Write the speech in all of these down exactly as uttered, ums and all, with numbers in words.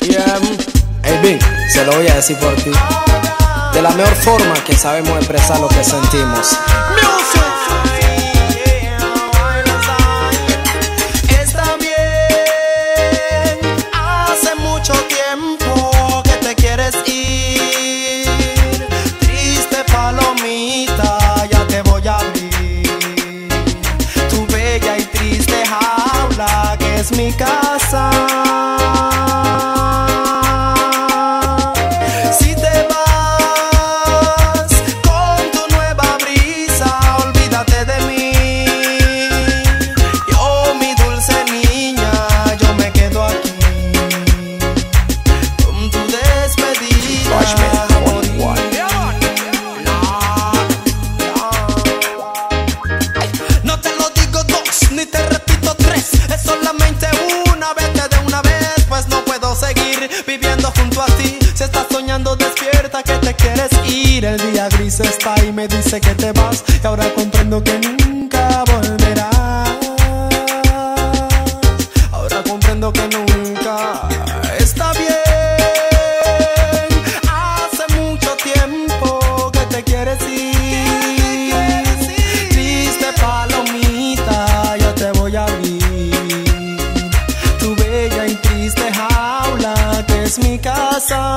Yeah. Hey, Big, se lo voy a decir por ti. De la mejor forma que sabemos expresar lo que sentimos. Está bien, hace mucho tiempo que te quieres ir. Triste palomita, ya te voy a abrir tu bella y triste jaula que es mi casa. Viviendo junto a ti, si estás soñando despierta que te quieres ir. El día gris está y me dice que te vas, y ahora comprendo que nunca volverás. Ahora comprendo que nunca. Está bien, hace mucho tiempo que te quieres ir. Triste palomita, yo te voy a abrir tu bella y triste jaula que es mi casa.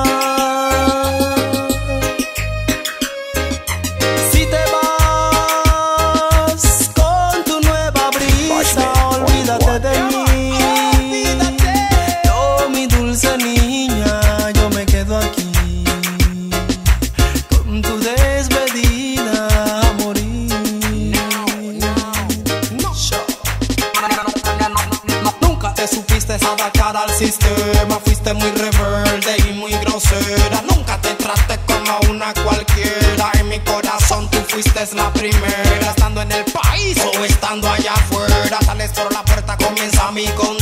Si te vas con tu nueva brisa, olvídate de mí. Yo, mi dulce niña, yo me quedo aquí con tu despedida a morir. Nunca te supiste adaptar al sistema, fuiste muy rebelde y muy grosera. Nunca te traté como una cualquiera. En mi corazón tú fuiste la primera. Estando en el país o estando allá afuera, sales por la puerta, comienza mi contigo.